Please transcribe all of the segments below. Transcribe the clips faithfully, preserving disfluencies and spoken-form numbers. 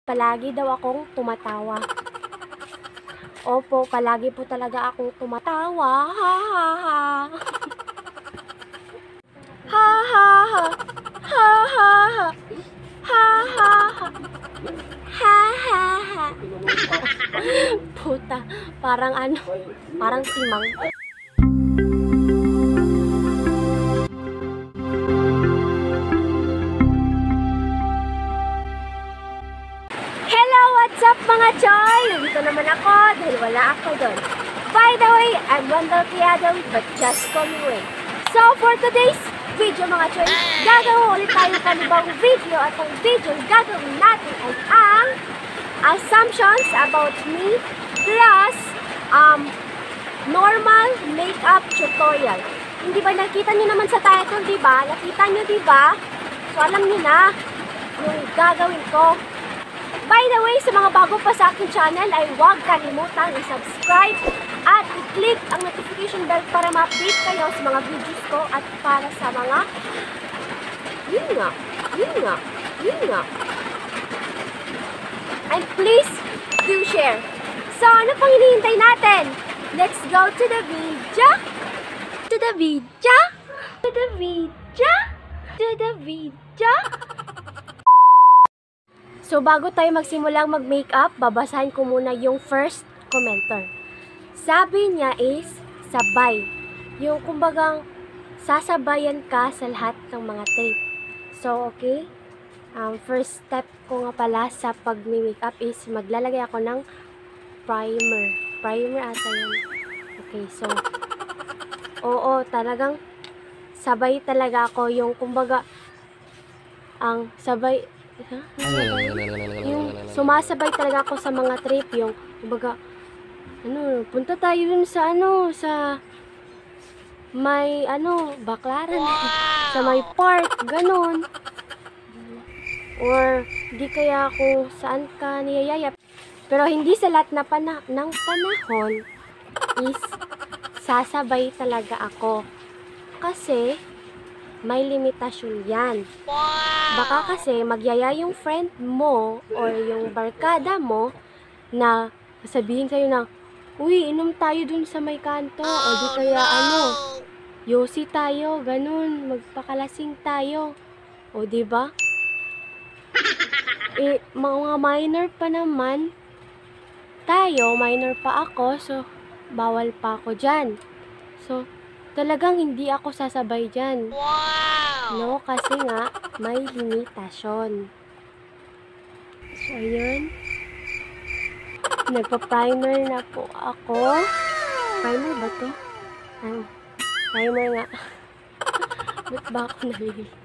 Palagi daw akong tumatawa. Opo, palagi po talaga akong tumatawa. Ha ha ha. Ha ha ha. Ha ha ha. Ha ha ha. Ha ha ha. Puta, parang ano, parang timang. What's up mga choy? Nandito naman ako dahil wala ako doon. By the way, I'm Wendell Criado, but just call me Wayne. So for today's video mga choy, gagawin ulit tayo panibang video at ang video gagawin natin ay ang assumptions about me plus um, normal makeup tutorial. Hindi ba nakita nyo naman sa title, di ba? Nakita nyo, di ba? So alam nyo na yung gagawin ko. By the way, sa mga bago pa sa aking channel ay huwag kalimutang i-subscribe at i-click ang notification bell para ma-update kayo sa mga videos ko at para sa mga yun nga, yun nga, yun nga. And please do share. So, ano pang hinihintay natin? Let's go to the video. To the video. To the video. To the video. So, bago tayo magsimulang mag-makeup, babasahin ko muna yung first commenter. Sabi niya is, sabay. Yung kumbagang, sasabayan ka sa lahat ng mga trip. So, okay. Um, first step ko nga pala sa pag-makeup is, maglalagay ako ng primer. Primer ata yun. Okay, so, oo, talagang, sabay talaga ako. Yung kumbaga, ang sabay, huh? Yung sumasabay talaga ako sa mga trip, yung kumbaga ano, punta tayo dun sa ano, sa may ano, Baclaran, wow! Sa may park, ganun. Or di kaya kung saan ka niyayaya. Pero hindi sa lahat na pana ng panahon is sasabay talaga ako. Kasi may limitasyon yan. Wow! Baka kasi magyaya yung friend mo or yung barkada mo na sabihin sa'yo na, uy, inom tayo dun sa may kanto. Oh, o di kaya no! ano, yosi tayo, ganun, magpakalasing tayo. O diba? Eh, mga minor pa naman tayo, minor pa ako, so bawal pa ako dyan. So, talagang hindi ako sasabay dyan. Wow! No, kasi nga, may limitasyon. So, ayun. Nagpa-primer na po ako. Primer ba to? Ah, primer nga. Ba't ba ako nalilito?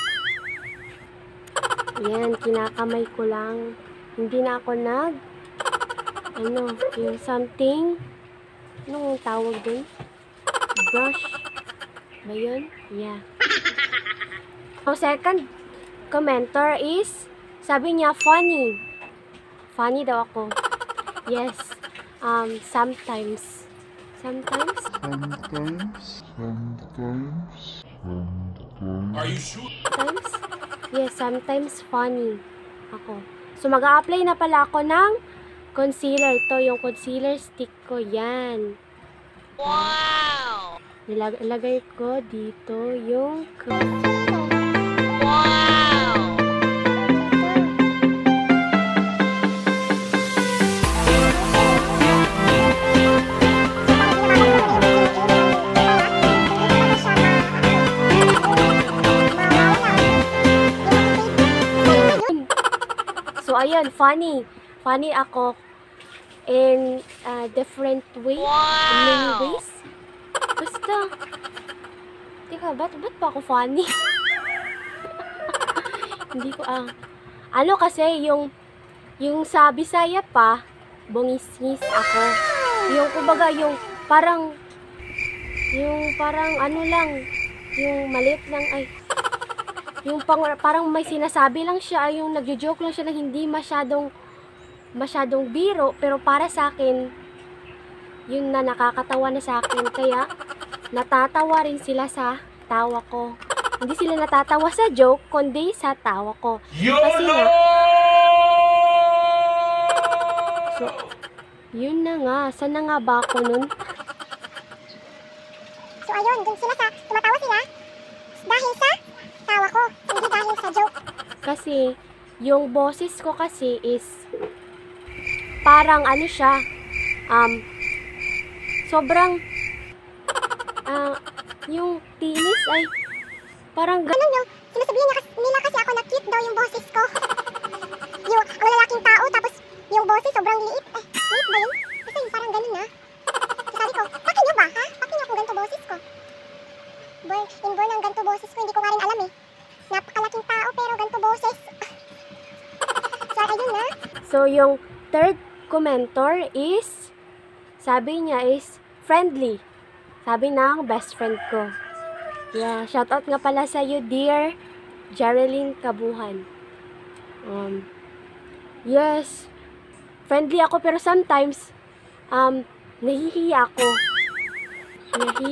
Yan, kinakamay ko lang. Hindi na ako nag, ano, yung something, anong tawag dun? Brush. Ba yun? Yeah. So, second commenter is, sabi niya, funny. Funny daw ako. Yes. Um, sometimes. Sometimes? Sometimes. Sometimes. Sometimes. Are you sure? Sometimes? Yes, sometimes funny ako. So, mag-a-apply na pala ako ng concealer. Ito, yung concealer stick ko. Yan. Wow! Nilagay ko dito yung wow! So, ayan, funny. Funny ako in uh, different ways. Wow! In many ways. Basta, teka, ba't, ba't pa ako funny? Hindi ko, ah, ano kasi, yung, yung sa Bisaya pa, bungis-ngis ako. Yung, kumbaga, yung, parang, yung, parang, ano lang, yung maliit lang, ay, yung pang, parang may sinasabi lang siya, yung nagjo-joke lang siya na hindi masyadong, masyadong biro, pero para sa akin, yun na nakakatawa na sa akin, kaya natatawa rin sila sa tawa ko. Hindi sila natatawa sa joke, kundi sa tawa ko. Kasi nga, So, yun na nga. Saan na nga ba ako nun? So ayun, dun sila sa, tumatawa sila dahil sa tawa ko, hindi dahil sa joke. Kasi, yung boses ko kasi is parang ano siya, um, sobrang, ah, yung tinis ay parang Ano yung sinasabihan niya, kas- nila kasi ako na cute daw yung boses ko. Yung ang lalaking tao, tapos yung boses sobrang liit. Eh, liit ba yun? Kasi yung parang ganun na. Sabi ko, paki niyo ba ha? Paki niyo kung ganito boses ko. Born, inborn ang ganito boses ko, hindi ko nga rin alam eh. Napakalaking tao pero ganito boses. So ayun na. So, yung third commentor is, sabi niya is, friendly. Sabi ng best friend ko. Yeah, shoutout nga pala sa iyo, dear Jereline Kabuhan. Um, yes, friendly ako pero sometimes, um, nahihiya ako. Nahi...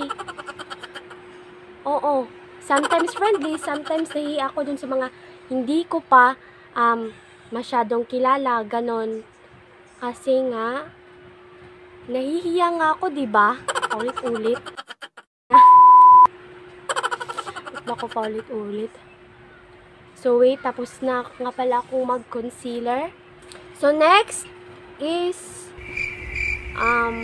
Oo, sometimes friendly, sometimes nahihiya ako dun sa mga hindi ko pa, um, masyadong kilala, ganon. Kasi nga, nahihiya nga ako, diba? Ulit-ulit. Ba't ako pa ulit-ulit? So, wait, tapos na nga pala akong mag-concealer. So, next is, um,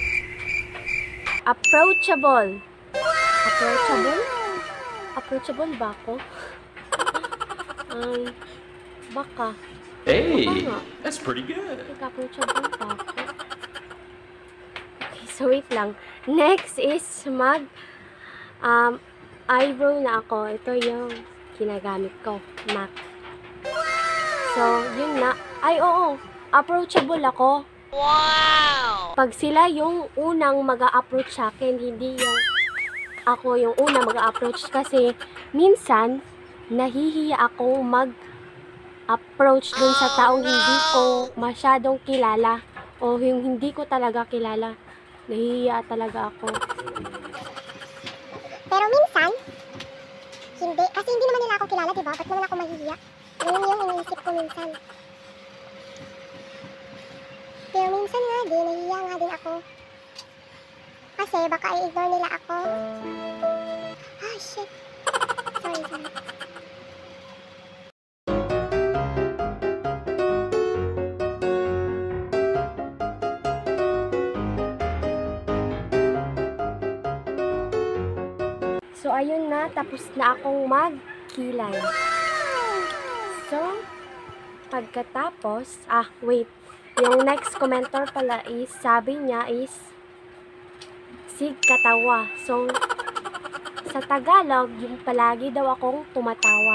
approachable. Approachable? Approachable ba ako? um, baka. Hey, Baka nga. that's pretty good. Approachable ba ako? Okay, so wait lang. Next is mag um, eyebrow na ako. Ito yung ginagamit ko. MAC. So, yun na. Ay, oo. Approachable ako. Wow! Pag sila yung unang mag-a-approach sa akin, hindi yung ako yung unang mag-a-approach. Kasi, minsan, nahihiya akong mag-approach dun sa taong hindi ko masyadong kilala. O yung hindi ko talaga kilala. Nahihiya talaga ako. Pero minsan, hindi. Kasi hindi naman nila ako kilala, diba? Ba't naman ako mahihiya? Yun yung iniisip ko minsan. Pero minsan nga din, nahihiya nga din ako. Kasi baka i-ignore nila ako. Ah, shit. Sorry, sorry. So, ayun na. Tapos na akong magkilay. So, pagkatapos, ah, wait. Yung next commentor pala is, sabi niya is, sig katawa. So, sa Tagalog, yung palagi daw akong tumatawa.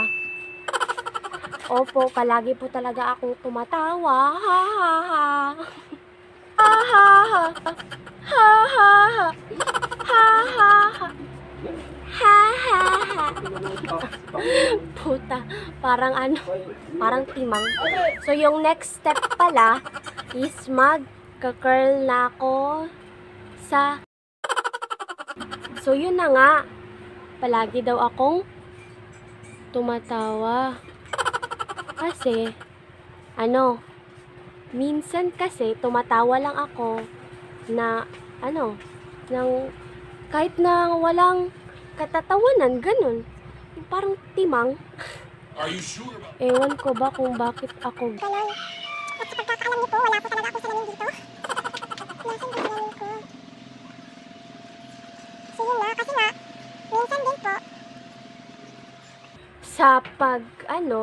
Opo, palagi po talaga akong tumatawa. Ha ha ha. Ha ha ha. Ha ha ha. Ha ha ha. Ha ha ha. Puta, parang ano, parang timang. So, yung next step pala is mag-curl na ako sa... So, yun na nga. Palagi daw akong tumatawa. Kasi, ano, minsan kasi tumatawa lang ako na, ano, ng, kahit na walang katatawanan, ganun. Parang timang. Are you sure about Ewan ko ba kung bakit ako... Ganon. At sa pagkakaalam niyo po, wala po talaga akong salamin dito. Nasaan ba salamin ko? So yun na, kasi nga, minsan din po, Sa pag, ano...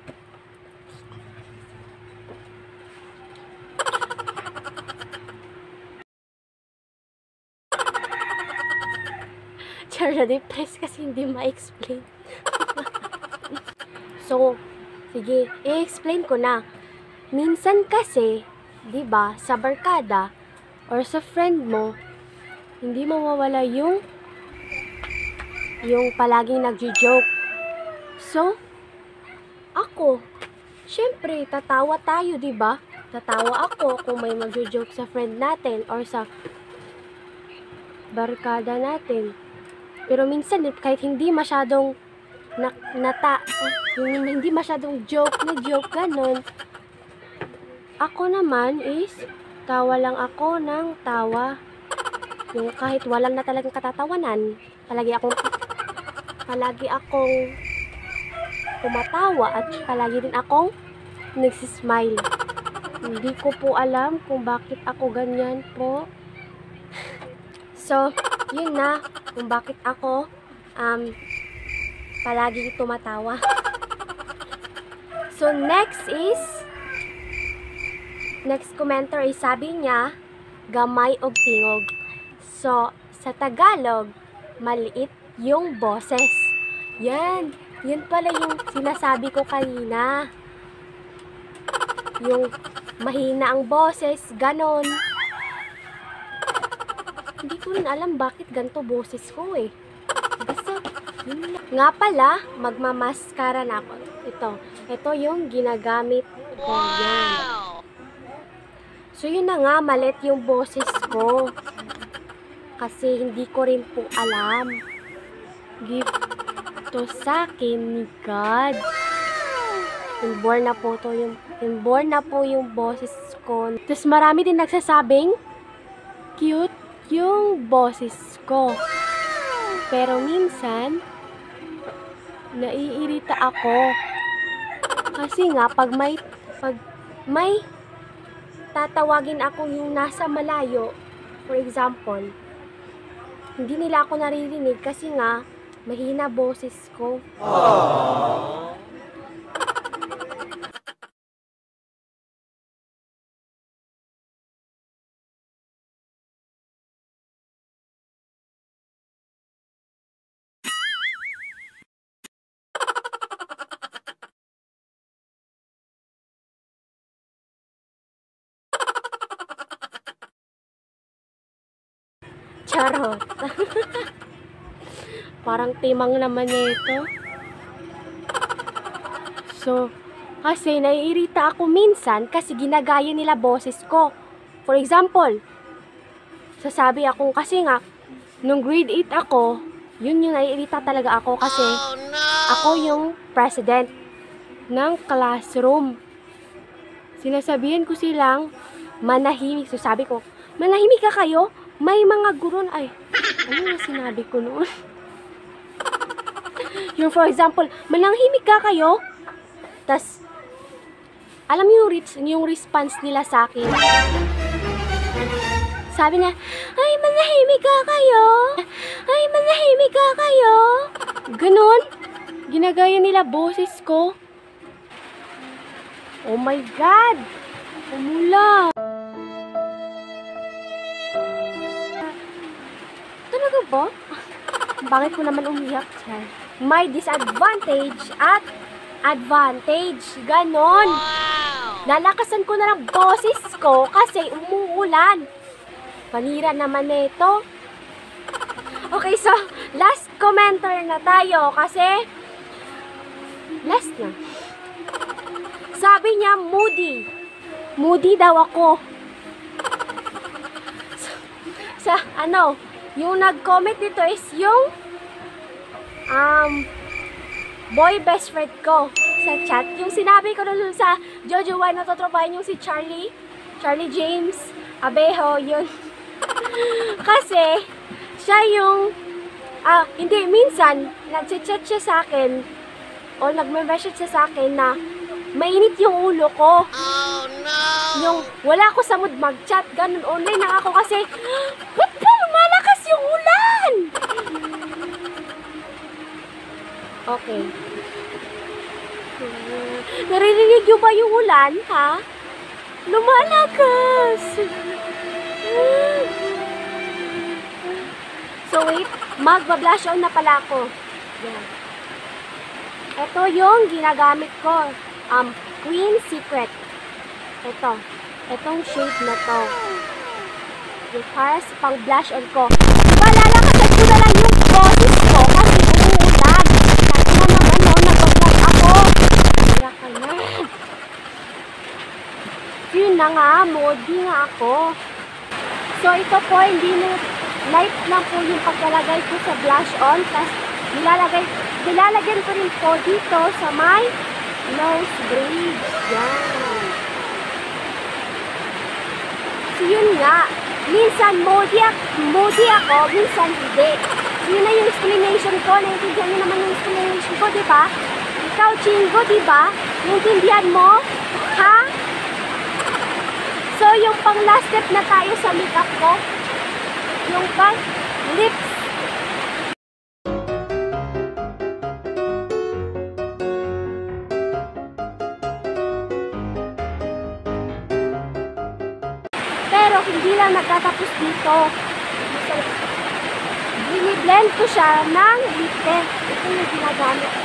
Chara, depressed kasi hindi ma-explain. So, sige, i-explain ko na. Minsan kasi, 'di ba, sa barkada or sa friend mo, hindi mawawala yung yung palaging nagjo-joke. So, ako, syempre, tatawa tayo, 'di ba? Tatawa ako kung may magjo-joke sa friend natin or sa barkada natin. Pero minsan, kahit hindi masyadong na, nata, yung hindi masyadong joke na joke, ganun, ako naman is, tawa lang ako ng tawa. Yung kahit walang na talagang katatawanan, palagi akong, palagi akong tumatawa at palagi din akong nagsismile. Hindi ko po alam kung bakit ako ganyan po. So, yun na, kung bakit ako um, palagi tumatawa. So, next is, next commenter is sabi niya, gamay og tingog. So, sa Tagalog, maliit yung boses. Yan, yun pala yung sinasabi ko kanina. Yung mahina ang boses, ganon. Hindi ko rin alam bakit ganito boses ko eh. Basta, yun lang. Nga pala, magmamaskara na ako. Ito, ito yung ginagamit ko. Yan. So, yun na nga, malit yung boses ko. Kasi hindi ko rin po alam. Gift to sa akin ni God. Inborn na po to yung, inborn na po yung boses ko. Tapos marami din nagsasabing, cute yung boses ko. Pero minsan, naiirita ako. Kasi nga, pag may, pag may tatawagin ako yung nasa malayo, for example, hindi nila ako naririnig kasi nga, mahina boses ko. Aww. Charot. Parang timang naman niya ito. So, kasi naiirita ako minsan kasi ginagaya nila boses ko. For example, sasabi ako kasi nga, nung grade eight ako, yun yung naiirita talaga ako kasi oh, no! Ako yung president ng classroom. Sinasabihan ko silang manahimik. So sabi ko, manahimik ka kayo? May mga guro na, ay, ano yung sinabi ko noon? Yung for example, manahimik ka kayo? Tas, alam niyo yung, yung response nila sa akin? Sabi niya, ay, manahimik ka kayo? Ay, manahimik ka kayo? Ganon. Ginagaya nila boses ko. Oh my God! Umula! Talaga ba? Bakit ko naman umiyak siya? May disadvantage at advantage. Ganon. Wow. Lalakasan ko na ng boses ko kasi umuulan. Panira naman nito. Okay, so last commenter na tayo kasi last na. Sabi niya moody. Moody daw ako. Sa, sa ano, yung nag-comment dito is yung um, boy best friend ko sa chat. Yung sinabi ko na sa Jojo One na totropahin yung si Charlie, Charlie James Abejo, yun. Kasi, siya yung, ah, hindi, minsan, nag-chat siya sa akin, o nag-message siya sa akin na mainit yung ulo ko. Oh, no! Yung, wala ako sa mood mag-chat, ganun, online na ako kasi, ba't ba lumalakas yung ulan? Okay. Uh, naririnig nyo ba yung ulan, ha? Lumalakas! So wait, magba-blush on na pala ako. Yan. Ito yung ginagamit ko. Um, Queen Secret. Ito. Itong shade na to. Yung para sa pang blush on ko. Diba, lalakasan ko na lang yung boses ko kasi umuulan. Kasi na naman no, nag-vlog ako. Kaya ka na. Yun na nga, moody nga ako. So, ito po, hindi na light lang po yung paglalagay ko sa blush on. Tapos, nilalagay, nilalagyan ko rin po dito sa my nose bridge. Yan. nga. Minsan moody, moody ako, minsan hindi. Yun na yung explanation ko. Naintindihan niyo naman yung explanation ko, di ba? Ikaw, Chingo, di ba? Naintindihan mo? Ha? So, yung pang last step na tayo sa makeup ko, yung pang lips. Pero hindi lang nagtatapos dito. Biniblend ko siya ng lip tint. Ito yung ginagamit ko.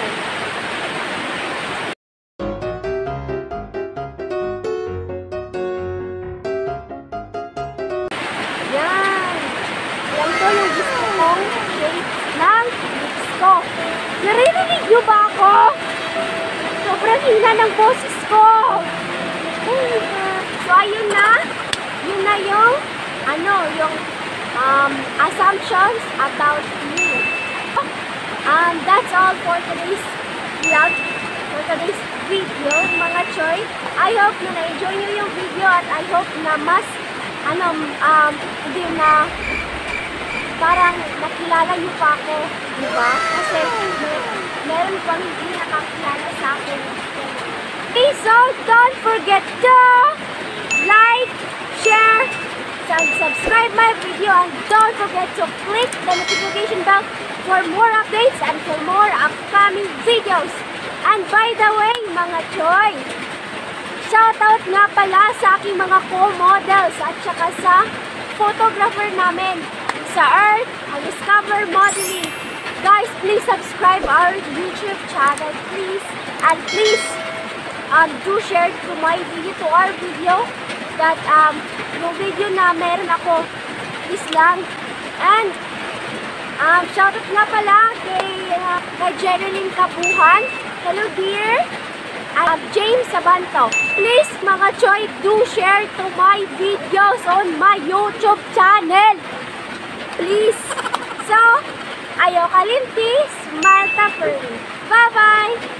Yan. Yan to yung gusto kong shade ng lips ko. Naririnig niyo ba ako? Sobrang hina ng boses ko. Oh my God. So, ayun na. Yun na yung, ano, yung um, assumptions about me. Um, that's all for today's vlog, for today's video, mga choy. I hope na na-enjoy nyo yung video at I hope na mas, ano, um, hindi na, parang nakilala nyo pa ako, di ba? Kasi mer meron pang hindi nakakilala sa akin. Okay, so don't forget to like, share, and subscribe my video, and don't forget to click the notification bell for more updates and for more upcoming videos. And by the way, mga choy, shoutout nga pala sa aking mga co-models at saka sa photographer namin sa Earth and Discover Modeling. Guys, please subscribe our YouTube channel, please, and please um, do share to my video, to our video, that um, yung video na meron ako is lang. And um, shoutout nga pala kay, uh, kay Jeneline Kabuhan. Hello dear. And James Sabanto. Please mga choy, do share to my videos on my YouTube channel. Please. So, ayaw kalimtis, Marta Pearl. Bye-bye!